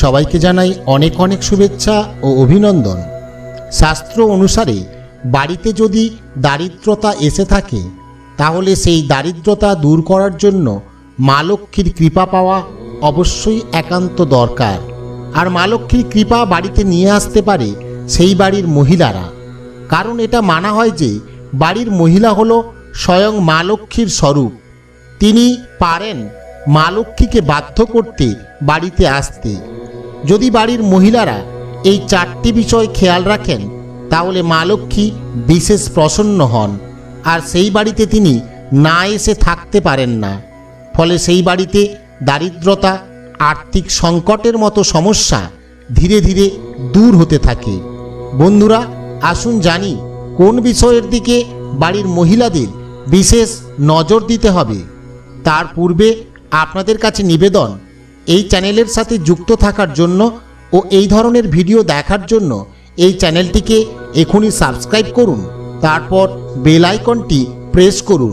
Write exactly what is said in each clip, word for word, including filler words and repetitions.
সবাইকে জানাই অনেক অনেক শুভেচ্ছা ও অভিনন্দন। শাস্ত্র অনুসারে বাড়িতে যদি দারিদ্রতা এসে থাকে তাহলে সেই দারিদ্রতা দূর করার জন্য মা লক্ষ্মীর কৃপা পাওয়া অবশ্যই একান্ত দরকার। আর মা লক্ষ্মীর কৃপা বাড়িতে নিয়ে আসতে পারে সেই বাড়ির মহিলারা, কারণ এটা মানা হয় যে বাড়ির মহিলা হলো স্বয়ং মা লক্ষ্মীর স্বরূপ। তিনি পারেন মা লক্ষ্মীকে বাধ্য করতে বাড়িতে আসতে। যদি বাড়ির মহিলারা এই চারটি বিষয় খেয়াল রাখেন তাহলে মা লক্ষ্মী বিশেষ প্রসন্ন হন, আর সেই বাড়িতে তিনি না এসে থাকতে পারেন না। ফলে সেই বাড়িতে দারিদ্রতা, আর্থিক সংকটের মতো সমস্যা ধীরে ধীরে দূর হতে থাকে। বন্ধুরা, আসুন জানি কোন বিষয়ের দিকে বাড়ির মহিলাদের বিশেষ নজর দিতে হবে। তার পূর্বে আপনাদের কাছে নিবেদন, এই চ্যানেলের সাথে যুক্ত থাকার জন্য ও এই ধরনের ভিডিও দেখার জন্য এই চ্যানেলটিকে এখনই সাবস্ক্রাইব করুন, তারপর বেল আইকনটি প্রেস করুন।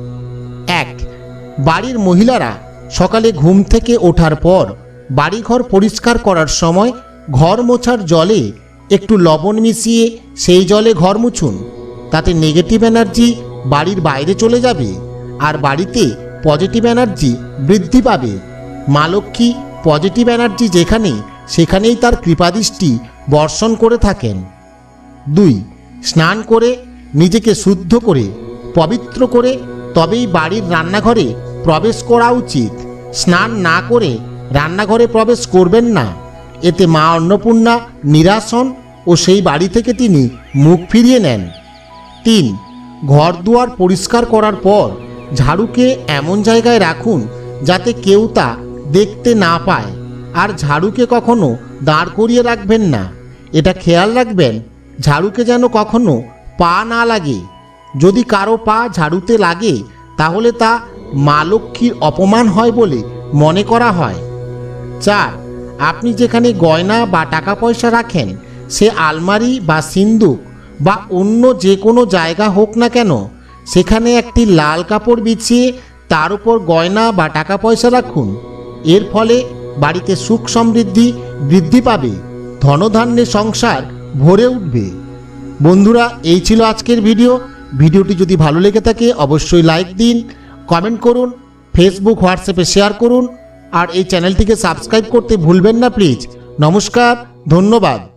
এক, বাড়ির মহিলারা সকালে ঘুম থেকে ওঠার পর বাড়িঘর পরিষ্কার করার সময় ঘর মোছার জলে একটু লবণ মিশিয়ে সেই জলে ঘর মুছুন। তাতে নেগেটিভ এনার্জি বাড়ির বাইরে চলে যাবে আর বাড়িতে পজিটিভ এনার্জি বৃদ্ধি পাবে। মা লক্ষ্মী পজিটিভ এনার্জি যেখানে সেখানেই তার কৃপাদৃষ্টি বর্ষণ করে থাকেন। দুই, স্নান করে নিজেকে শুদ্ধ করে পবিত্র করে তবেই বাড়ির রান্নাঘরে প্রবেশ করা উচিত। স্নান না করে রান্নাঘরে প্রবেশ করবেন না, এতে মা অন্নপূর্ণা নিরাশ হন ও সেই বাড়ি থেকে তিনি মুখ ফিরিয়ে নেন। তিন, ঘর দুয়ার পরিষ্কার করার পর ঝাড়ুকে এমন জায়গায় রাখুন যাতে কেউ তা দেখতে না পায়, আর ঝাড়ুকে কখনো দাঁড় করিয়ে রাখবেন না। এটা খেয়াল রাখবেন ঝাড়ুকে যেন কখনো পা না লাগে। যদি কারো পা ঝাড়ুতে লাগে তাহলে তা মা লক্ষ্মীর অপমান হয় বলে মনে করা হয়। চার, আপনি যেখানে গয়না বা টাকা পয়সা রাখেন সে আলমারি বা সিন্দুক বা অন্য যে কোনো জায়গা হোক না কেন, সেখানে একটি লাল কাপড় বিছিয়ে তার উপর গয়না বা টাকা পয়সা রাখুন। এর ফলে বাড়িতে সুখ সমৃদ্ধি বৃদ্ধি পাবে, ধনধান্যে সংসার ভরে উঠবে। বন্ধুরা, এই ছিল আজকের ভিডিও। ভিডিওটি যদি ভালো লেগে থাকে অবশ্যই লাইক দিন, কমেন্ট করুন, ফেসবুক হোয়াটসঅ্যাপে শেয়ার করুন, আর এই চ্যানেলটিকে সাবস্ক্রাইব করতে ভুলবেন না প্লিজ। নমস্কার, ধন্যবাদ।